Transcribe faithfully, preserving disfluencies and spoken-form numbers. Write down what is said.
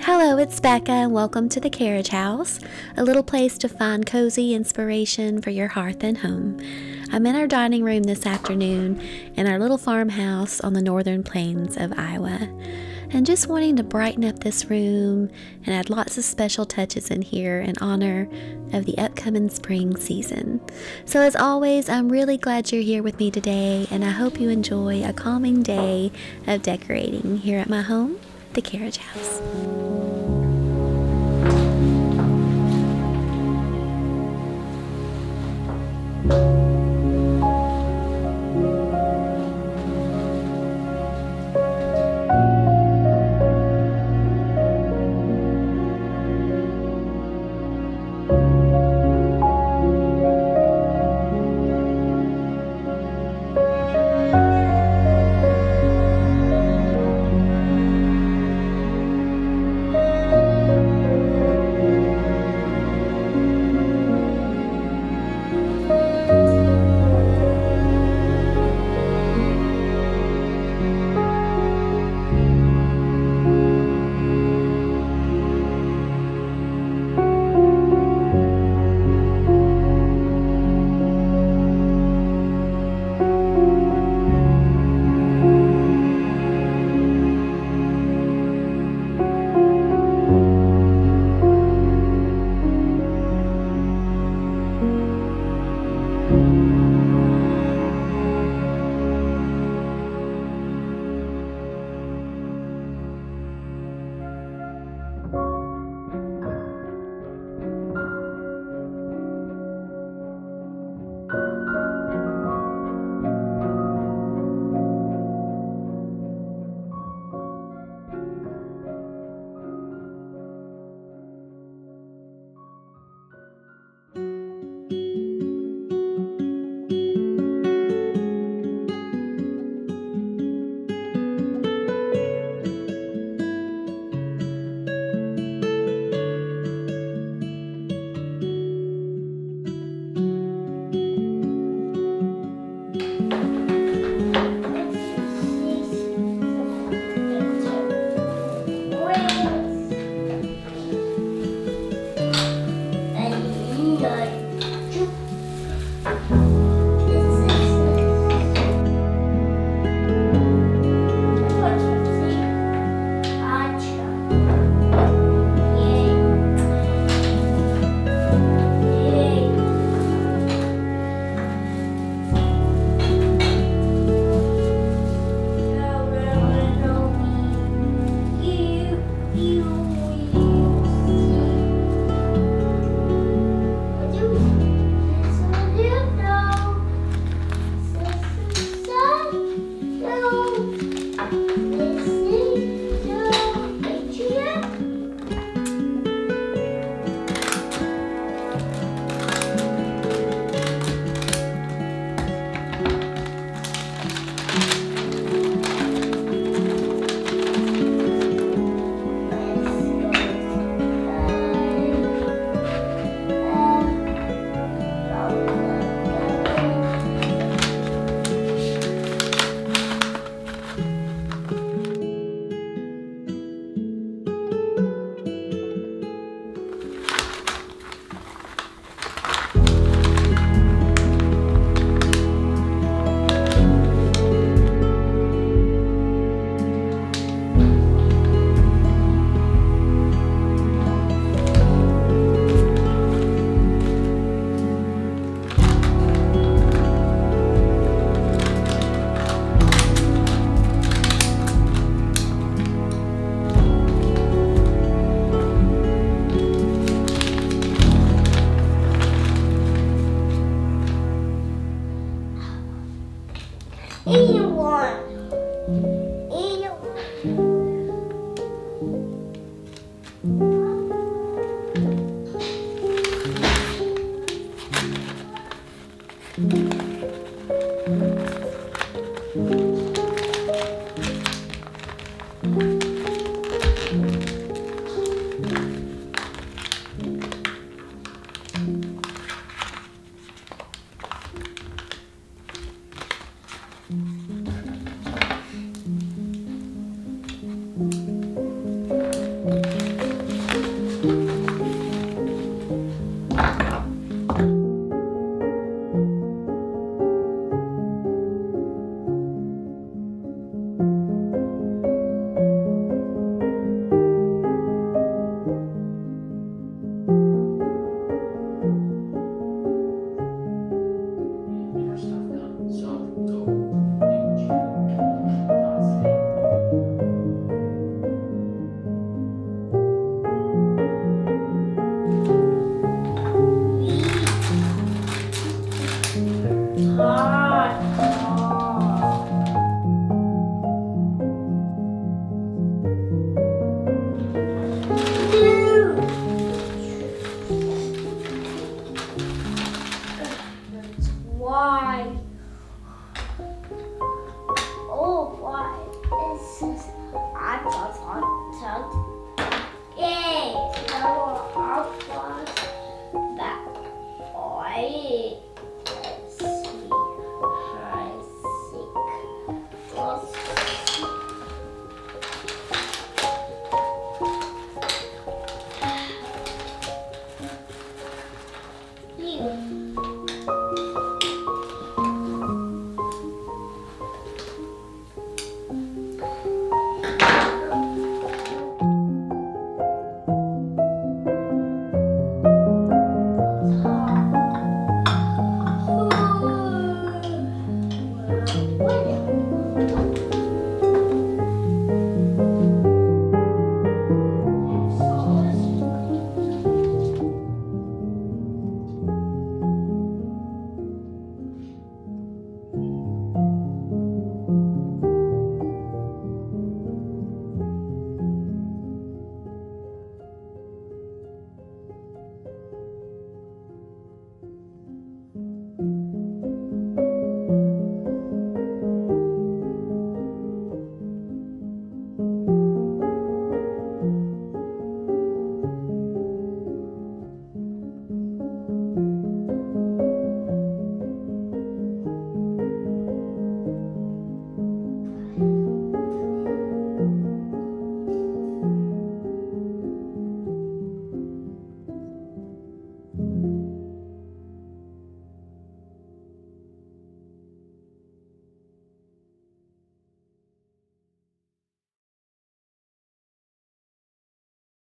Hello, it's Bekah and welcome to the Carriage House, a little place to find cozy inspiration for your hearth and home. I'm in our dining room this afternoon in our little farmhouse on the northern plains of Iowa, and just wanting to brighten up this room and add lots of special touches in here in honor of the upcoming spring season. So as always, I'm really glad you're here with me today, and I hope you enjoy a calming day of decorating here at my home, the Carriage House. Anyone. Anyone.